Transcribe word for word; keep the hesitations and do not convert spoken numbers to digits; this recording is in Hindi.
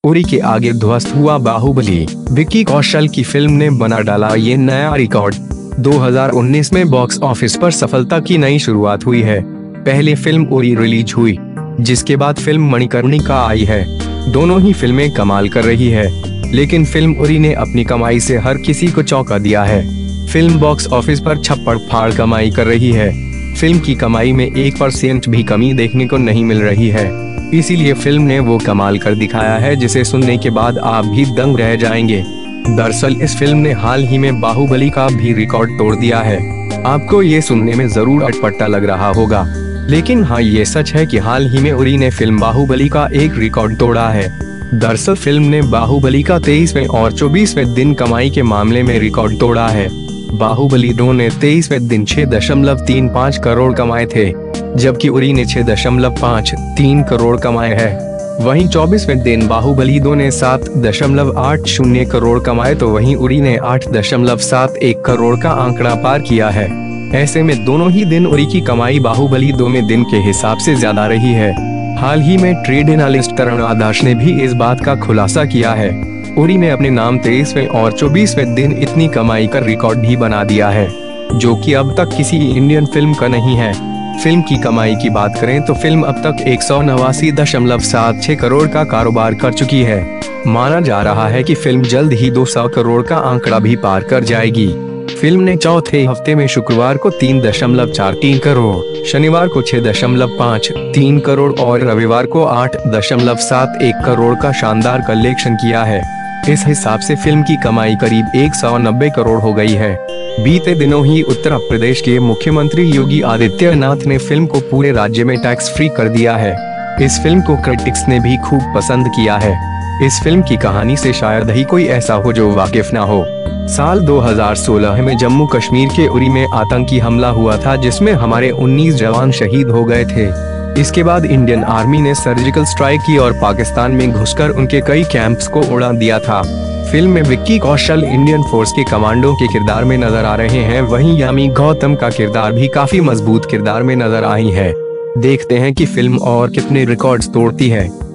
उरी के आगे ध्वस्त हुआ बाहुबली। विक्की कौशल की फिल्म ने बना डाला ये नया रिकॉर्ड। दो हज़ार उन्नीस में बॉक्स ऑफिस पर सफलता की नई शुरुआत हुई है। पहले फिल्म उरी रिलीज हुई, जिसके बाद फिल्म मणिकर्णिका आई है। दोनों ही फिल्में कमाल कर रही है, लेकिन फिल्म उरी ने अपनी कमाई से हर किसी को चौंका दिया है। फिल्म बॉक्स ऑफिस पर छप्पड़ फाड़ कमाई कर रही है। फिल्म की कमाई में एक परसेंट भी कमी देखने को नहीं मिल रही है। इसीलिए फिल्म ने वो कमाल कर दिखाया है जिसे सुनने के बाद आप भी दंग रह जाएंगे। दरअसल इस फिल्म ने हाल ही में बाहुबली का भी रिकॉर्ड तोड़ दिया है। आपको ये सुनने में जरूर अटपटा लग रहा होगा, लेकिन हाँ, ये सच है कि हाल ही में उरी ने फिल्म बाहुबली का एक रिकॉर्ड तोड़ा है। दरअसल फिल्म ने बाहुबली का तेईसवें और चौबीसवें दिन कमाई के मामले में रिकॉर्ड तोड़ा है। बाहुबली दो ने तेईसवें दिन छह दशमलव तीन पाँच करोड़ कमाए थे, जबकि उरी ने छह दशमलव पाँच तीन करोड़ कमाए हैं। वहीं चौबीसवें दिन बाहुबली दो ने सात दशमलव आठ शून्य करोड़ कमाए, तो वहीं उरी ने आठ दशमलव सात एक करोड़ का आंकड़ा पार किया है। ऐसे में दोनों ही दिन उरी की कमाई बाहुबली दो में दिन के हिसाब से ज्यादा रही है। हाल ही में ट्रेड एनालिस्ट तरुण आदर्श ने भी इस बात का खुलासा किया है। उरी ने अपने नाम तेईसवें और चौबीसवें दिन इतनी कमाई का रिकॉर्ड भी बना दिया है, जो कि अब तक किसी इंडियन फिल्म का नहीं है। फिल्म की कमाई की बात करें तो फिल्म अब तक एक सौ नवासी दशमलव सात छह करोड़ का कारोबार कर चुकी है। माना जा रहा है कि फिल्म जल्द ही दो सौ करोड़ का आंकड़ा भी पार कर जाएगी। फिल्म ने चौथे हफ्ते में शुक्रवार को तीन दशमलव चार तीन करोड़, शनिवार को छह दशमलव पाँच तीन करोड़ और रविवार को आठ दशमलव सात एक करोड़ का शानदार कलेक्शन किया है। इस हिसाब से फिल्म की कमाई करीब एक सौ नब्बे करोड़ हो गई है। बीते दिनों ही उत्तर प्रदेश के मुख्यमंत्री योगी आदित्यनाथ ने फिल्म को पूरे राज्य में टैक्स फ्री कर दिया है। इस फिल्म को क्रिटिक्स ने भी खूब पसंद किया है। इस फिल्म की कहानी से शायद ही कोई ऐसा हो जो वाकिफ ना हो। साल दो हज़ार सोलह में जम्मू कश्मीर के उरी में आतंकी हमला हुआ था, जिसमें हमारे उन्नीस जवान शहीद हो गए थे। इसके बाद इंडियन आर्मी ने सर्जिकल स्ट्राइक की और पाकिस्तान में घुसकर उनके कई कैंप्स को उड़ा दिया था। फिल्म में विक्की कौशल इंडियन फोर्स के कमांडो के किरदार में नजर आ रहे हैं। वहीं यामी गौतम का किरदार भी काफी मजबूत किरदार में नजर आई है। देखते हैं कि फिल्म और कितने रिकॉर्ड्स तोड़ती है।